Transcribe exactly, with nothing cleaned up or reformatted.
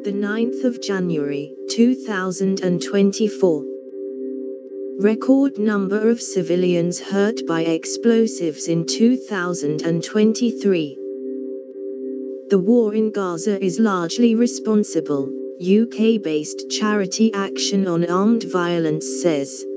the ninth of January, two thousand twenty-four. Record number of civilians hurt by explosives in two thousand twenty-three. The war in Gaza is largely responsible, U K-based charity Action on Armed Violence says.